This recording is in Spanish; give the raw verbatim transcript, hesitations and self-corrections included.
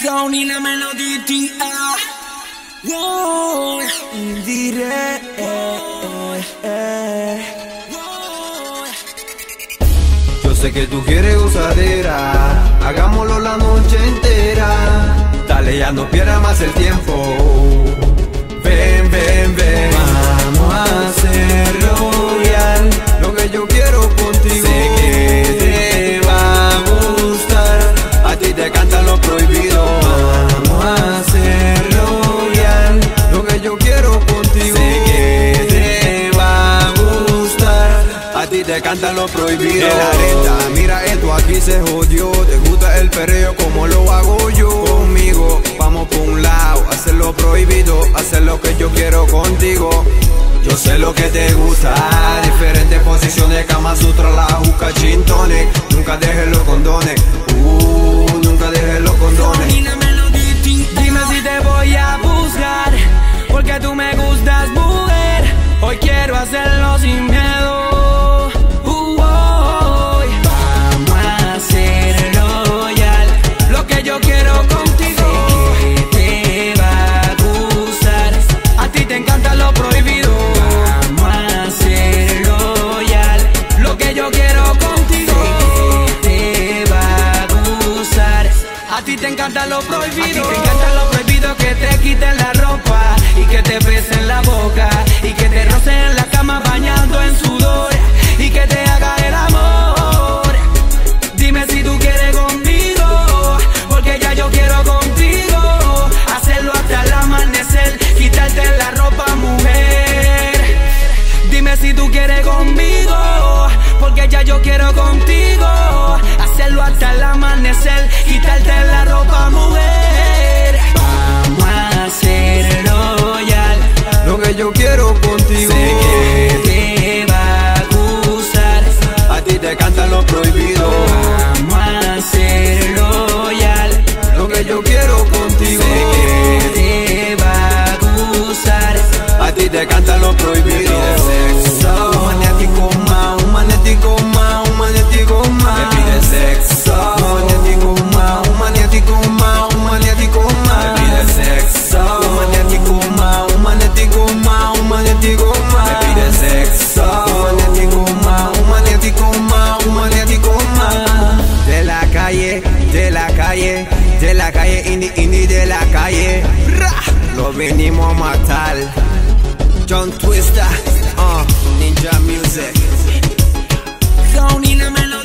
Sony la melodía wow. Diré eh, eh, eh. Yo sé que tú quieres gozadera, hagámoslo la noche entera. Dale, ya no pierdas más el tiempo. Ven, ven, ven. Vamos a hacer royal, lo que yo quiero contigo. Sé que te va a gustar, a ti te canta lo prohibido. Vamos a hacer royal, lo que yo quiero contigo. Sé que te va a gustar, a ti te canta lo prohibido. En la renta, mira esto, aquí se jodió. Te gusta el perreo como lo hago yo. Conmigo, vamos por un lado, hacer lo prohibido, hacer lo que yo quiero contigo. Yo sé lo que te gusta, diferentes posiciones, Kama Sutra, la juca, gin tonic. Nunca dejes los condones, uh, nunca dejes los condones. Dime si te voy a buscar, porque tú me gustas, mujer. Hoy quiero hacerlo sin miedo. Uh, oh, vamos a hacer royal, lo que yo quiero contigo. Sé que te va a gustar, a ti te encanta lo prohibido. Vamos a hacer royal, lo que yo quiero contigo. Sé que te va a gustar, a ti te encanta lo prohibido. A ti te encanta lo prohibido, que te quiten la ropa y que te besen la boca y que te rocen en la cama bañando en sudor y que te haga el amor. Dime si tú quieres conmigo, porque ya yo quiero contigo. Hacerlo hasta el amanecer, quitarte la ropa, mujer. Dime si tú quieres conmigo, porque ya yo quiero contigo. Hacerlo hasta el amanecer, quitarte la ropa, mujer. Vamos a hacer royal, lo que yo quiero contigo. sé que te va a gustar, a ti te canta lo prohibido. vamos a hacer royal, Lo que yo quiero contigo. sé que te va a gustar, A ti te canta lo prohibido. Un maniático más, un maniático más, un maniático más. Me pide sexo. Un maniático más, un maniático más, un maniático más. Me pide sexo. Un maniático más, un maniático más, un maniático más. Me pide sexo. Un maniático más, un maniático más, un maniático más. De la calle, de la calle, de la calle, indie, indie de la calle. Ra, lo venimos a matar. John Twister, uh, Ninja Music. Sony la melodía.